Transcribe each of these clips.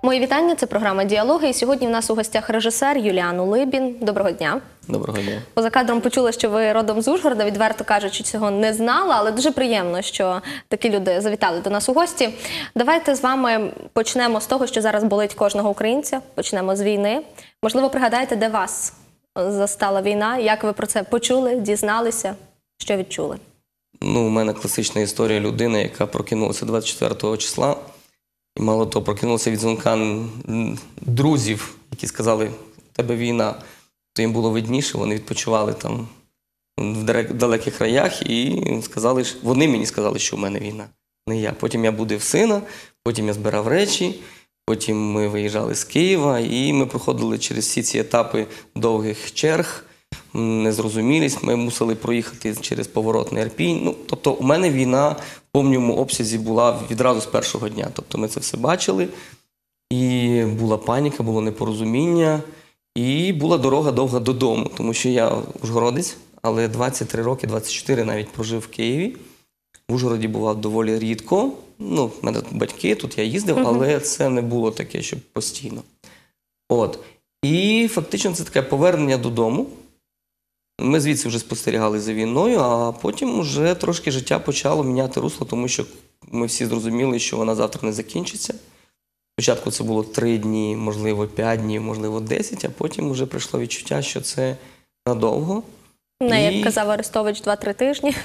Мої вітання, це програма «Діалоги». І сьогодні в нас у гостях режисер Юліан Улибін. Доброго дня. Доброго дня. Поза кадром почули, що ви родом з Ужгорода, відверто кажучи, цього не знала, але дуже приємно, що такі люди завітали до нас у гості. Давайте з вами почнемо з того, що зараз болить кожного українця, почнемо з війни. Можливо, пригадаєте, де вас застала війна, як ви про це почули, дізналися, що відчули? У мене класична історія людини, яка прокинулася 24 числа. І мало того, прокинулася від дзвонка друзів, які сказали, у тебе війна. То їм було видніше, вони відпочивали там в далеких краях і сказали, вони мені сказали, що в мене війна, не я. Потім я будив сина, потім я збирав речі, потім ми виїжджали з Києва і ми проходили через всі ці етапи довгих черг, незрозумілість. Ми мусили проїхати через поворотний Ірпінь. Тобто у мене війна в повному обсязі була відразу з першого дня. Тобто ми це все бачили, і була паніка, було непорозуміння, і була дорога довга додому, тому що я ужгородець, але 23 роки, 24 навіть прожив в Києві. В Ужгороді бував доволі рідко. В мене тут батьки, тут я їздив, але це не було таке, щоб постійно. І фактично це таке повернення додому. Ми звідси вже спостерігали за війною, а потім вже трошки життя почало міняти русло, тому що ми всі зрозуміли, що вона завтра не закінчиться. Спочатку це було 3 дні, можливо 5 днів, можливо 10, а потім вже прийшло відчуття, що це надовго. Як казав Арестович, 2-3 тижні.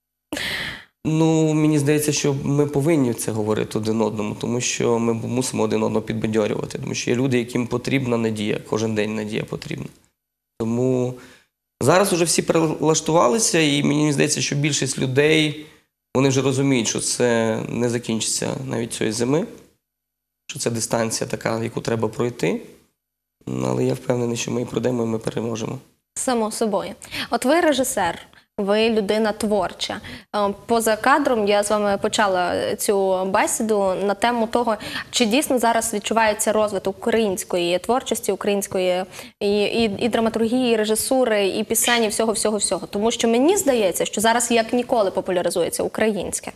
Мені здається, що ми повинні це говорити один одному, тому що ми мусимо один одного підбадьорювати, тому що є люди, яким потрібна надія, кожен день надія потрібна. Тому зараз вже всі перелаштувалися, і мені здається, що більшість людей, вони вже розуміють, що це не закінчиться навіть цієї зими, що це дистанція така, яку треба пройти. Але я впевнений, що ми її пройдемо і ми переможемо. Само собою. От ви режисер, ви людина творча. Поза кадром я з вами почала цю бесіду на тему того, чи дійсно зараз відчувається розвиток української творчості, української і драматургії, і режисури, і пісень, і всього-всього-всього. Тому що мені здається, що зараз як ніколи популяризується українське.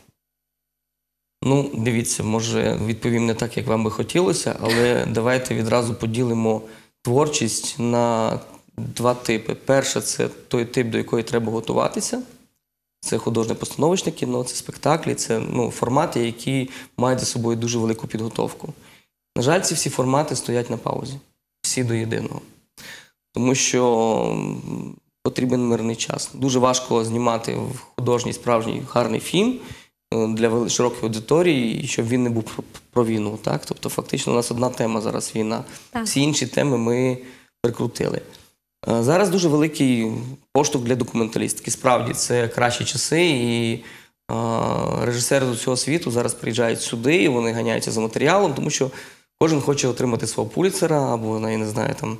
Дивіться, може відповім не так, як вам би хотілося, але давайте відразу поділимо творчість на 2 типи. Перше – це той тип, до якої треба готуватися. Це художньо-постановочне кіно, це спектаклі, це формати, які мають за собою дуже велику підготовку. На жаль, ці всі формати стоять на паузі. Всі до єдиного. Тому що потрібен мирний час. Дуже важко знімати художній, справжній, гарний фільм для широкої аудиторії, щоб він не був про війну. Тобто, фактично, у нас одна тема зараз – війна. Всі інші теми ми прикрутили. Зараз дуже великий поштовх для документалістики. Справді, це кращі часи, і режисери з усього світу зараз приїжджають сюди, і вони ганяються за матеріалом, тому що кожен хоче отримати свого Пулітцера, або, я не знаю, там,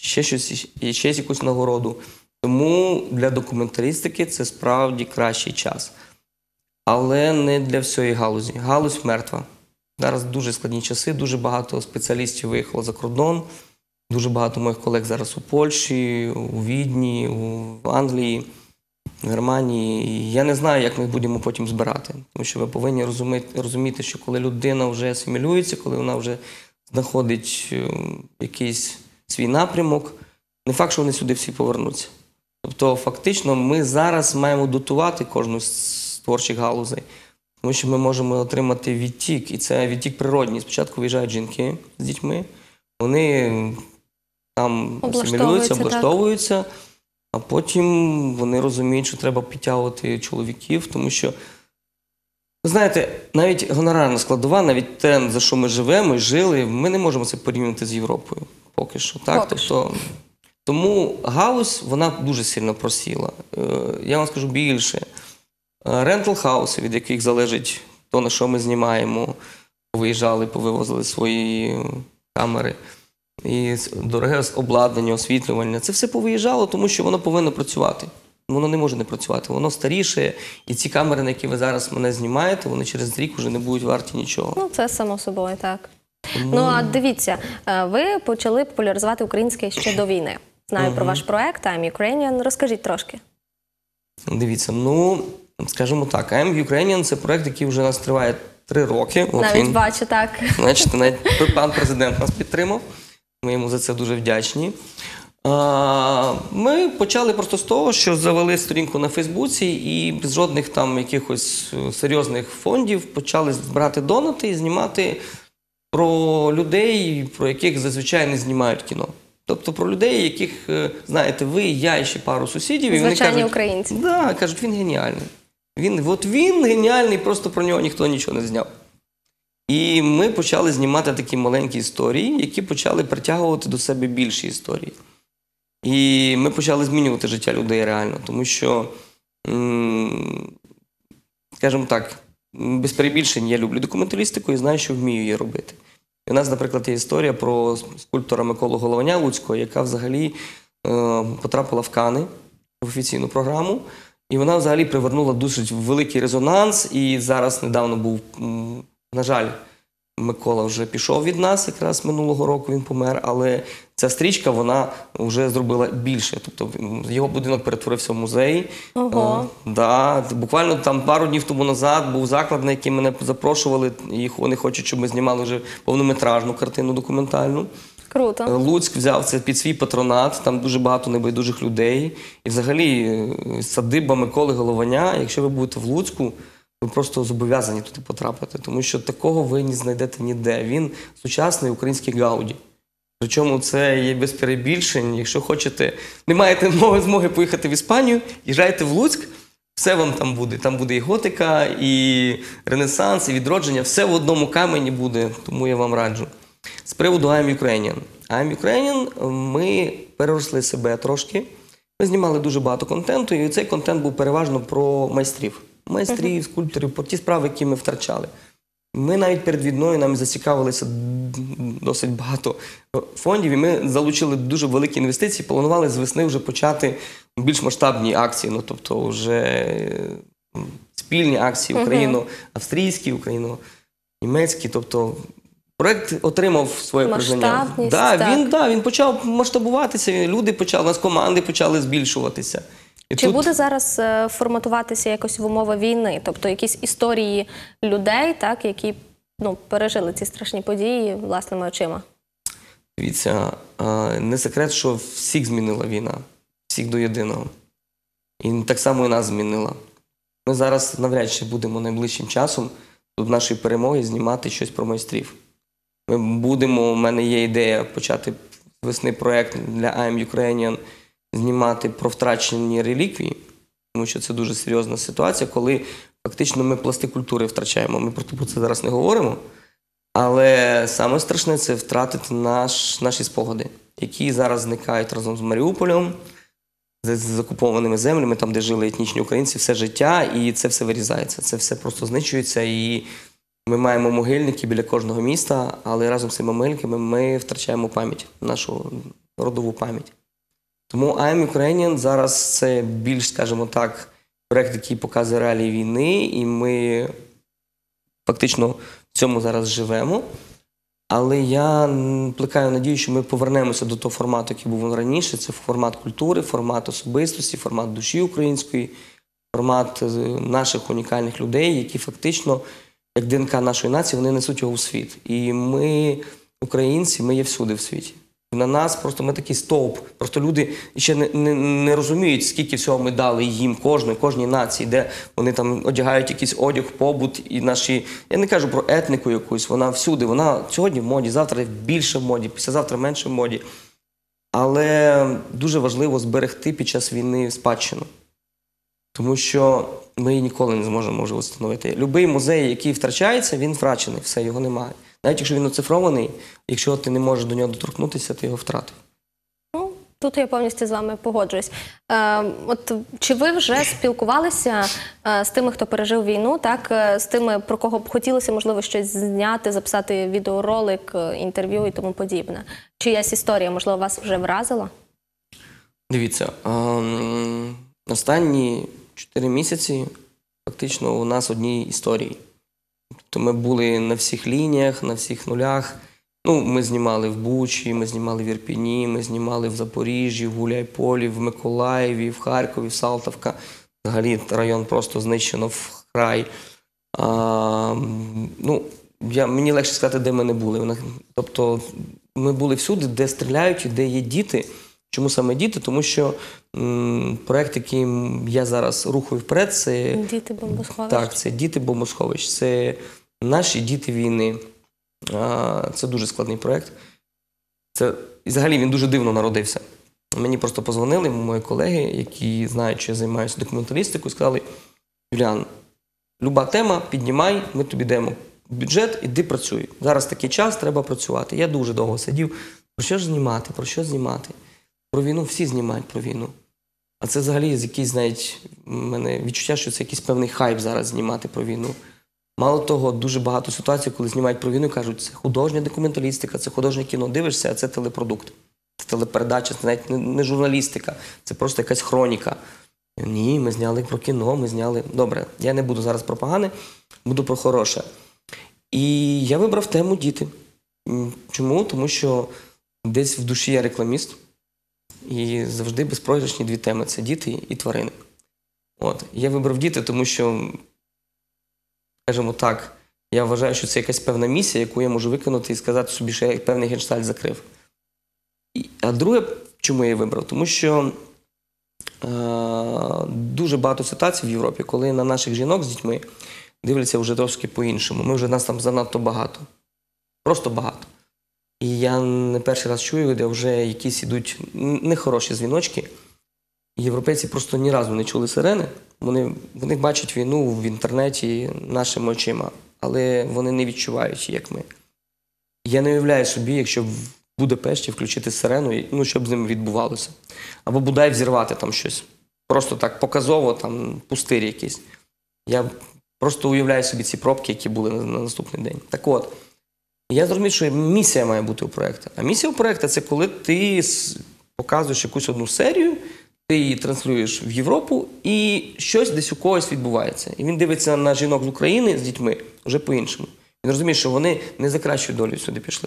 ще якусь нагороду. Тому для документалістики це справді кращий час. Але не для всієї галузі. Галузь мертва. Зараз дуже складні часи, дуже багато спеціалістів виїхало за кордон. Дуже багато моїх колег зараз у Польщі, у Відні, в Англії, в Германії. І я не знаю, як ми їх будемо потім збирати. Тому що ви повинні розуміти, що коли людина вже асимілюється, коли вона вже знаходить якийсь свій напрямок, не факт, що вони сюди всі повернуться. Тобто, фактично, ми зараз маємо дотувати кожну з творчих галузей. Тому що ми можемо отримати відтік, і це відтік природній. Спочатку виїжджають жінки з дітьми, вони там асимілюються, облаштовуються, а потім вони розуміють, що треба підтягувати чоловіків, тому що, ви знаєте, навіть гонорарна складова, навіть те, за що ми живемо і жили, ми не можемо це порівняти з Європою поки що. Тобто, тому галузь, вона дуже сильно просіла. Я вам скажу більше. Рентал-хауси, від яких залежить то, на що ми знімаємо, виїжджали, повивозили свої камери, і дороге обладнання, освітлювання. Це все повиїжджало, тому що воно повинно працювати. Воно не може не працювати. Воно старіше, і ці камери, на які ви зараз мене знімаєте, вони через рік вже не будуть варті нічого. Це само собою, так. А дивіться, ви почали популяризувати українське ще до війни. Знаю про ваш проект «I'm Ukrainian». Розкажіть трошки. Дивіться, скажімо так, «I'm Ukrainian» – це проект, який вже у нас триває 3 роки. От Навіть він, бачу, так. значить, навіть пан президент нас підтримав. Ми йому за це дуже вдячні. Ми почали просто з того, що завели сторінку на Фейсбуці і без жодних там якихось серйозних фондів почали збирати донати і знімати про людей, про яких зазвичай не знімають кіно. Тобто про людей, яких знаєте ви, я і ще пару сусідів. І вони Звичайні кажуть, українці. да, кажуть, він геніальний. Він геніальний, просто про нього ніхто нічого не зняв. І ми почали знімати такі маленькі історії, які почали притягувати до себе більші історії. І ми почали змінювати життя людей реально, тому що, скажімо так, без перебільшень я люблю документалістику і знаю, що вмію її робити. І у нас, наприклад, є історія про скульптора Миколу Головня Луцького, яка взагалі потрапила в Кани, в офіційну програму. І вона взагалі привернула дуже великий резонанс. І зараз недавно був, на жаль, Микола вже пішов від нас, якраз минулого року він помер, але ця стрічка, вона вже зробила більше. Тобто його будинок перетворився в музей. Ого. Да, буквально там пару днів тому назад був заклад, на який мене запрошували, і вони хочуть, щоб ми знімали вже повнометражну картину документальну. Круто. Луцьк взяв це під свій патронат, там дуже багато небайдужих людей. І взагалі садиба Миколи Головня, якщо ви будете в Луцьку, ви просто зобов'язані туди потрапити, тому що такого ви не знайдете ніде. Він сучасний український Гауді. Причому це є без перебільшень. Якщо хочете, не маєте змоги поїхати в Іспанію, їжджайте в Луцьк, все вам там буде. Там буде і готика, і ренесанс, і відродження. Все в одному камені буде, тому я вам раджу. З приводу I'm Ukrainian. I'm Ukrainian, ми переросли себе трошки. Ми знімали дуже багато контенту, і цей контент був переважно про майстрів. Майстрів, скульпторів, про ті справи, які ми втрачали. Ми навіть перед війною нам зацікавилися досить багато фондів, і ми залучили дуже великі інвестиції, планували з весни вже почати більш масштабні акції, ну тобто вже спільні акції україно-австрійські, україно-німецькі, тобто проект отримав своє признання. Масштабність, так. Він почав масштабуватися, люди почали, у нас команди почали збільшуватися. І Чи тут буде зараз форматуватися якось в умови війни? Тобто якісь історії людей, так, які пережили ці страшні події власними очима? Дивіться, не секрет, що всіх змінила війна. Всіх до єдиного. І так само і нас змінила. Ми зараз навряд чи будемо найближчим часом до нашої перемоги знімати щось про майстрів. Ми будемо, у мене є ідея почати з весни проєкт для I'm Ukrainian, знімати про втрачені реліквії, тому що це дуже серйозна ситуація, коли фактично ми пласти культури втрачаємо. Ми про це зараз не говоримо, але саме страшне – це втратити наші спогади, які зараз зникають разом з Маріуполем, з окупованими землями, там, де жили етнічні українці все життя, і це все вирізається, це все просто знищується, і ми маємо могильники біля кожного міста, але разом з цими могильниками ми втрачаємо пам'ять, нашу родову пам'ять. Тому I'm Ukrainian зараз це більш, скажімо так, проєкт, який показує реалії війни, і ми фактично в цьому зараз живемо. Але я плекаю надію, що ми повернемося до того формату, який був раніше. Це формат культури, формат особистості, формат душі української, формат наших унікальних людей, які фактично, як ДНК нашої нації, вони несуть його у світ. І ми, українці, ми є всюди в світі. На нас просто ми такий стовп. Просто люди ще не розуміють, скільки всього ми дали їм, кожній нації, де вони там одягають якийсь одяг, побут і наші... Я не кажу про етнику якусь, вона всюди. Вона сьогодні в моді, завтра більше в моді, післязавтра менше в моді. Але дуже важливо зберегти під час війни спадщину. Тому що ми її ніколи не зможемо вже встановити. Любий музей, який втрачається, він втрачений, все, його немає. Навіть якщо він оцифрований, якщо ти не можеш до нього доторкнутися, ти його втратив. Ну, тут я повністю з вами погоджуюсь. От чи ви вже спілкувалися з тими, хто пережив війну, так, з тими, про кого б хотілося, можливо, щось зняти, записати відеоролик, інтерв'ю і тому подібне? Чиясь історія, можливо, вас вже вразила? Дивіться, останні 4 місяці фактично у нас одні історії. Тобто ми були на всіх лініях, на всіх нулях. Ну, ми знімали в Бучі, ми знімали в Ірпіні, ми знімали в Запоріжжі, в Гуляйполі, в Миколаєві, в Харкові, в Салтовка. Взагалі район просто знищено вкрай. Мені легше сказати, де ми не були. Тобто ми були всюди, де стріляють і де є діти. Чому саме діти? Тому що проєкт, який я зараз рухаю вперед, це Діти бомбосховищ. Так, це діти бомбосховищ. Це наші діти війни. Це дуже складний проєкт. І взагалі він дуже дивно народився. Мені просто позвонили мої колеги, які знають, що я займаюся документалістикою, сказали: Юліан, люба тема, піднімай, ми тобі даємо бюджет, іди працюй. Зараз такий час, треба працювати. Я дуже довго сидів. Про що ж знімати? Про що знімати? Про війну всі знімають про війну. А це взагалі якийсь, навіть, в мене відчуття, що це якийсь певний хайп зараз знімати про війну. Мало того, дуже багато ситуацій, коли знімають про війну, кажуть, це художня документалістика, це художнє кіно. Дивишся, а це телепродукт. Це телепередача, це навіть не журналістика, це просто якась хроніка. Ні, ми зняли про кіно, ми зняли... Добре, я не буду зараз про погане, буду про хороше. І я вибрав тему «Діти». Чому? Тому що десь в душі я рекламіст. І завжди безпрограшні дві теми – це діти і тварини. Я вибрав діти, тому що, скажімо так, я вважаю, що це якась певна місія, яку я можу виконати і сказати собі, що я певний гештальт закрив. А друге, чому я її вибрав? Тому що дуже багато ситуацій в Європі, коли на наших жінок з дітьми дивляться вже трошки по-іншому. Нас там занадто багато. Просто багато. І я не перший раз чую, де вже якісь ідуть нехороші дзвіночки. Європейці просто ні разу не чули сирени. Вони бачать війну в інтернеті нашими очима, але вони не відчувають, як ми. Я не уявляю собі, якщо в Будапешті включити сирену, що б з ними відбувалося. Або бодай взірвати там щось. Просто так показово, там пустирі якісь. Я просто уявляю собі ці пробки, які були на наступний день. Так от, я зрозумів, що місія має бути у проєкту. А місія у проєкту – це коли ти показуєш якусь одну серію, ти її транслюєш в Європу, і щось десь у когось відбувається. І він дивиться на жінок з України з дітьми вже по-іншому. Він розуміє, що вони не за кращою долею сюди пішли.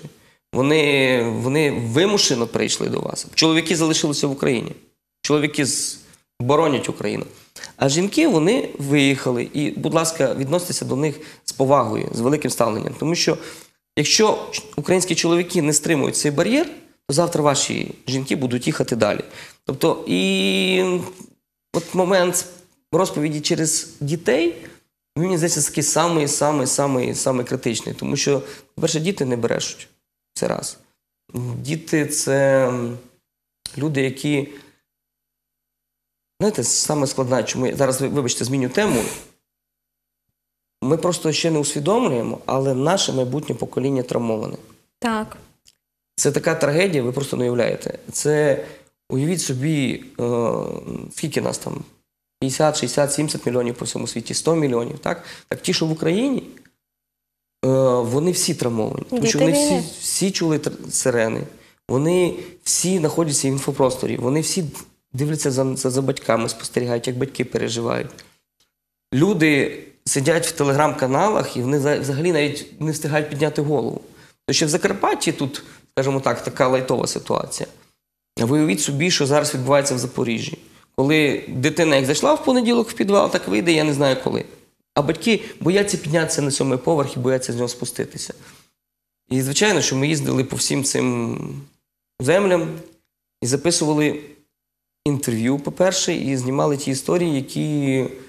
Вони вимушено прийшли до вас. Чоловіки залишилися в Україні. Чоловіки боронять Україну. А жінки, вони виїхали. І, будь ласка, відноситеся до них з повагою, з великим ставленням. Тому що якщо українські чоловіки не стримують цей бар'єр, то завтра ваші жінки будуть їхати далі. Тобто, і от момент розповіді через дітей, мені здається, такий самий критичний. Тому що, по-перше, діти не брешуть. Це раз. Діти – це люди, які... Знаєте, саме складне, чому я зараз, вибачте, зміню тему. Ми просто ще не усвідомлюємо, але наше майбутнє покоління травмоване. Так. Це така трагедія, ви просто не уявляєте. Це, уявіть собі, скільки нас там? 50, 60, 70 мільйонів по всьому світі, 100 мільйонів, так? Так ті, що в Україні, вони всі травмовані. Тому що вони всі чули сирени, вони всі знаходяться в інфопросторі, вони всі дивляться за батьками, спостерігають, як батьки переживають. Люди сидять в телеграм-каналах і вони взагалі навіть не встигають підняти голову. Тому що в Закарпатті тут, скажімо так, така лайтова ситуація. А ви уявіть собі, що зараз відбувається в Запоріжжі. Коли дитина як зайшла в понеділок в підвал, так вийде, я не знаю коли. А батьки бояться піднятися на 7-й поверх і бояться з нього спуститися. І, звичайно, що ми їздили по всім цим землям і записували інтерв'ю, по-перше, і знімали ті історії, які,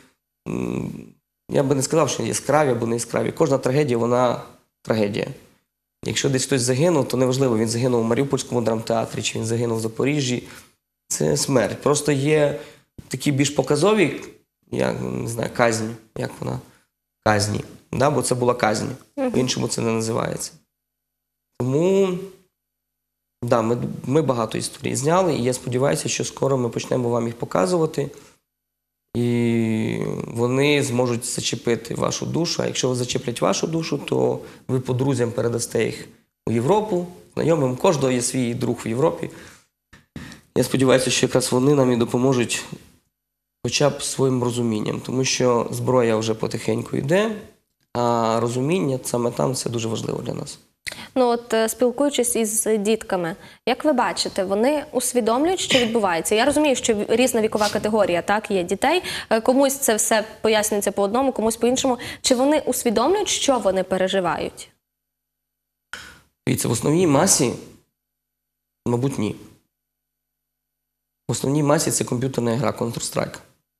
я би не сказав, що яскраві або не яскраві. Кожна трагедія, вона трагедія. Якщо десь хтось загинув, то неважливо, він загинув у Маріупольському драмтеатрі, чи він загинув в Запоріжжі. Це смерть. Просто є такі більш показові, я не знаю, казні, як вона? Казні. Да? Бо це була казні. По-іншому це не називається. Тому, да, ми багато історій зняли, і я сподіваюся, що скоро ми почнемо вам їх показувати. І вони зможуть зачепити вашу душу. А якщо зачеплять вашу душу, то ви по друзям передасте їх у Європу, знайомим. У кожного є свій друг в Європі. Я сподіваюся, що якраз вони нам і допоможуть хоча б своїм розумінням. Тому що зброя вже потихеньку йде, а розуміння саме там – це дуже важливо для нас. Ну от спілкуючись із дітками, як ви бачите, вони усвідомлюють, що відбувається? Я розумію, що різна вікова категорія, так, є дітей, комусь це все пояснюється по одному, комусь по іншому. Чи вони усвідомлюють, що вони переживають? Дивіться, в основній масі, мабуть, ні. В основній масі це комп'ютерна гра Counter-Strike.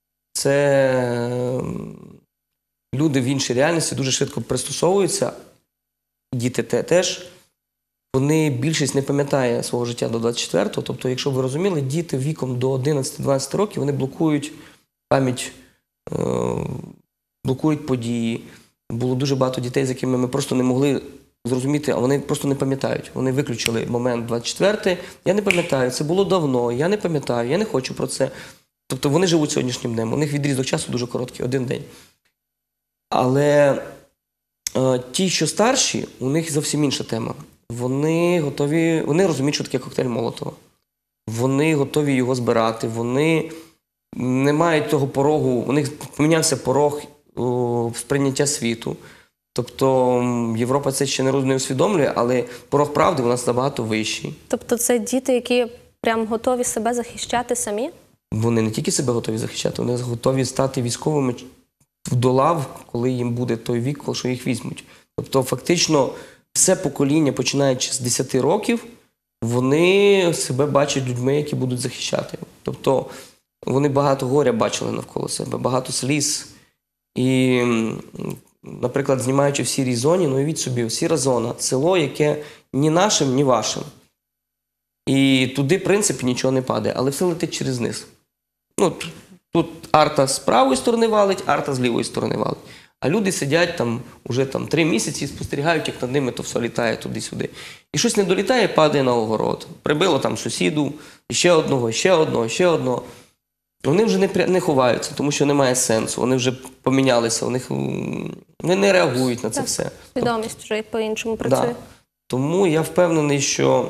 Це люди в іншій реальності дуже швидко пристосовуються, діти теж. Вони більшість не пам'ятає свого життя до 24-го. Тобто, якщо ви розуміли, діти віком до 11-12 років, вони блокують пам'ять, блокують події. Було дуже багато дітей, з якими ми просто не могли зрозуміти, а вони просто не пам'ятають. Вони виключили момент 24-й. Я не пам'ятаю, це було давно, я не пам'ятаю, я не хочу про це. Тобто вони живуть сьогоднішнім днем. У них відрізок часу дуже короткий, один день. Але ті, що старші, у них зовсім інша тема. Вони готові, вони розуміють, що таке коктейль Молотова. Вони готові його збирати, вони не мають того порогу, у них помінявся порог сприйняття світу. Тобто Європа це ще не усвідомлює, але порог правди у нас набагато вищий. Тобто це діти, які прям готові себе захищати самі? Вони не тільки себе готові захищати, вони готові стати військовими до лав, коли їм буде той вік, що їх візьмуть. Тобто фактично все покоління, починаючи з 10 років, вони себе бачать людьми, які будуть захищати. Тобто вони багато горя бачили навколо себе, багато сліз. І, наприклад, знімаючи в сірій зоні, ну уявіть собі, сіра зона – село, яке ні нашим, ні вашим. І туди, в принципі, нічого не падає, але все летить через низ. Ну, тут арта з правої сторони валить, арта з лівої сторони валить. А люди сидять там уже 3 місяці і спостерігають, як над ними то все літає туди-сюди. І щось не долітає, падає на огород. Прибило там сусіду, ще одного, ще одного, ще одного. Вони вже не ховаються, тому що немає сенсу. Вони вже помінялися, вони не реагують на це все. Свідомість вже по-іншому працює. Да. Тому я впевнений, що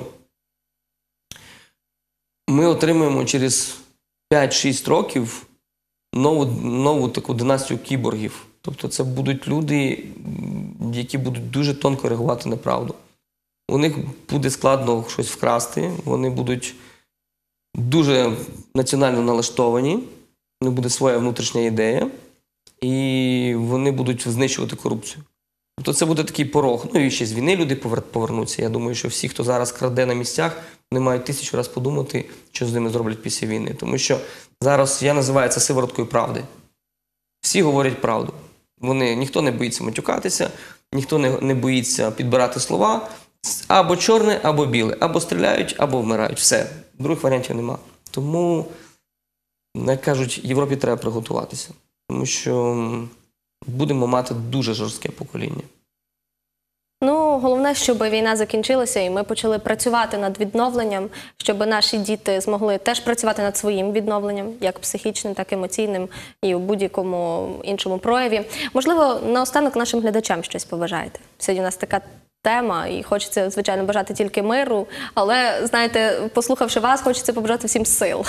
ми отримаємо через 5-6 років нову таку династію кіборгів. Тобто це будуть люди, які будуть дуже тонко реагувати на правду. У них буде складно щось вкрасти, вони будуть дуже національно налаштовані, у них буде своя внутрішня ідея, і вони будуть знищувати корупцію. Тобто це буде такий порог. Ну і ще з війни люди повернуться. Я думаю, що всі, хто зараз краде на місцях, вони мають 1000 разів подумати, що з ними зроблять після війни. Тому що зараз я називаю це сивороткою правди. Всі говорять правду. Ніхто не боїться матюкатися, ніхто не боїться підбирати слова. Або чорне, або біле. Або стріляють, або вмирають. Все. Других варіантів нема. Тому, як кажуть, Європі треба приготуватися. Тому що будемо мати дуже жорстке покоління. Ну, головне, щоб війна закінчилася і ми почали працювати над відновленням, щоб наші діти змогли теж працювати над своїм відновленням, як психічним, так і емоційним, і у будь-якому іншому прояві. Можливо, наостанок нашим глядачам щось побажаєте. Сьогодні у нас така тема, і хочеться, звичайно, бажати тільки миру, але, знаєте, послухавши вас, хочеться побажати всім сил.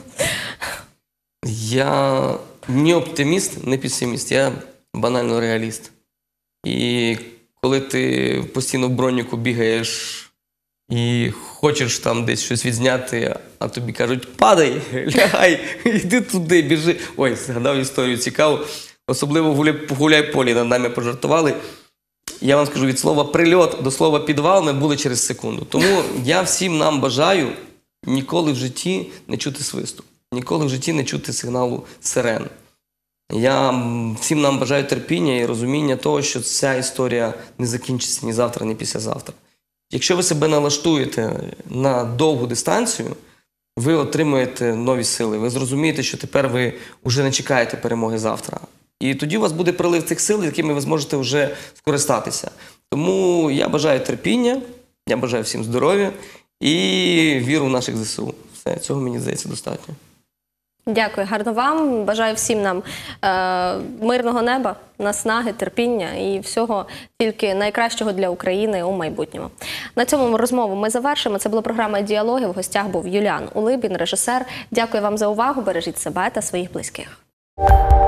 Я не оптиміст, не песиміст, я банально реаліст. І коли ти постійно в броніку бігаєш і хочеш там десь щось відзняти, а тобі кажуть, падай, лягай, йди туди, біжи. Ой, згадав історію цікаву. Особливо в Гуляйполі над нами пожартували. Я вам скажу, від слова «прильот» до слова «підвал» ми були через секунду. Тому я всім нам бажаю ніколи в житті не чути свисту, ніколи в житті не чути сигналу сирен. Я всім нам бажаю терпіння і розуміння того, що ця історія не закінчиться ні завтра, ні післязавтра. Якщо ви себе налаштуєте на довгу дистанцію, ви отримуєте нові сили. Ви зрозумієте, що тепер ви вже не чекаєте перемоги завтра. І тоді у вас буде прилив цих сил, якими ви зможете вже скористатися. Тому я бажаю терпіння, я бажаю всім здоров'я і віру в наших ЗСУ. Все, цього, мені здається, достатньо. Дякую, гарно вам. Бажаю всім нам мирного неба, наснаги, терпіння і всього тільки найкращого для України у майбутньому. На цьому розмову ми завершимо. Це була програма «Діалоги». В гостях був Юліан Улибін, режисер. Дякую вам за увагу. Бережіть себе та своїх близьких.